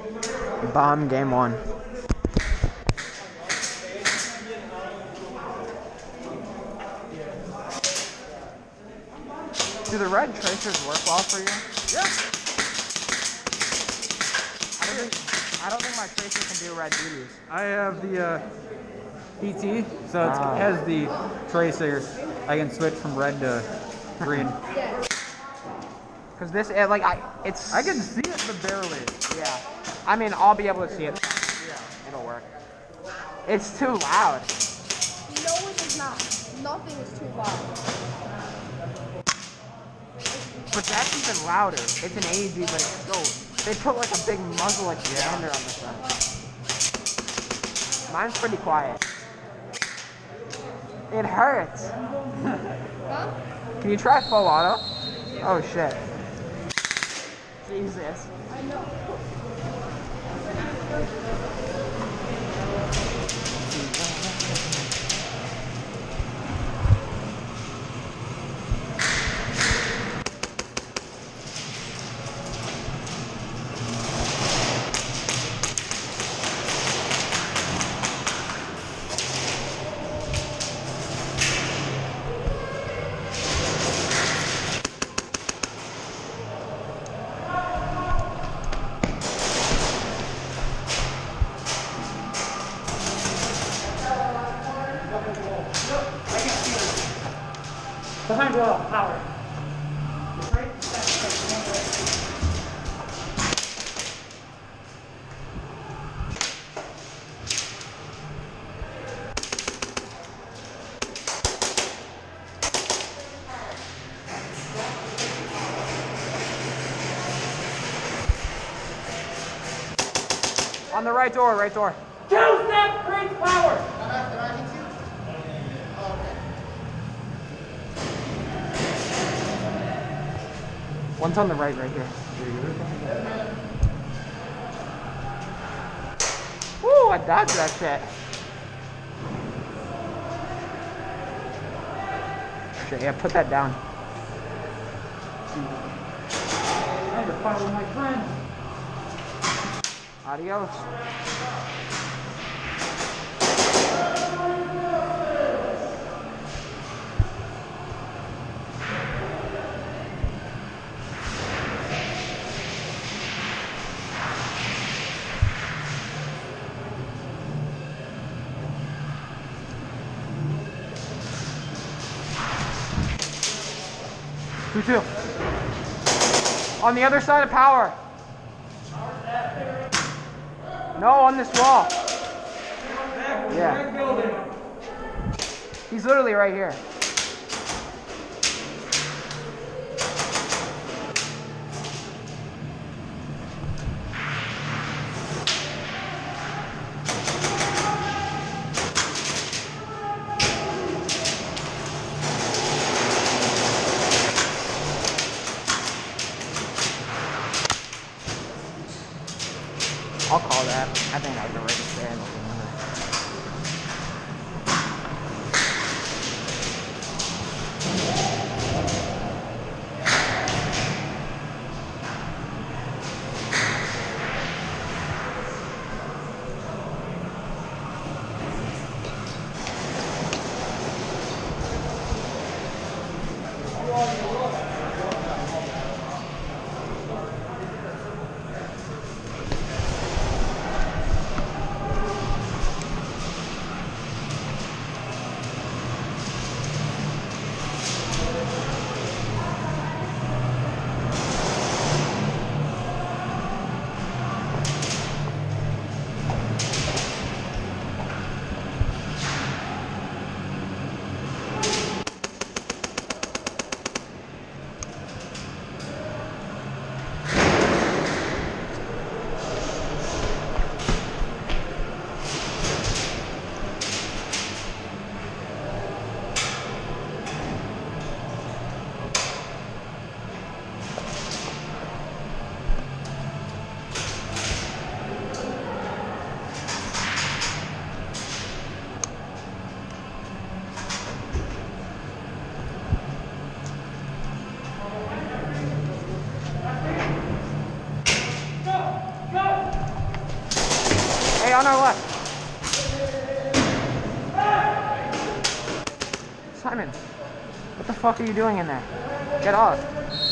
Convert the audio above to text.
Bomb game 1. Do the red tracers work well for you? Yeah. I don't think my tracer can do red duties. I have the PT, so it has the tracers. I can switch from red to green. Cause this, it's. I can see it, but barely. Yeah. I mean, I'll be able to see it. Yeah. It'll work. It's too loud. No, it is not. Nothing is too loud. But that's even louder. It's an AG, but it's still. They put like a big muzzle expander on the front. Mine's pretty quiet. It hurts. Huh? Can you try full auto? Oh shit. Jesus. I know. Behind wall, power. Right? On the right door, right door. 2-step creates power. One's on the right here. Woo, I dodged that shit. Shit, yeah, put that down. I had to follow my friend. Adios. Two. On the other side of power. No, on this wall. Yeah. He's literally right here. I'll call that. I think I can write it there. Hey, on our left. Simon, what the fuck are you doing in there? Get off.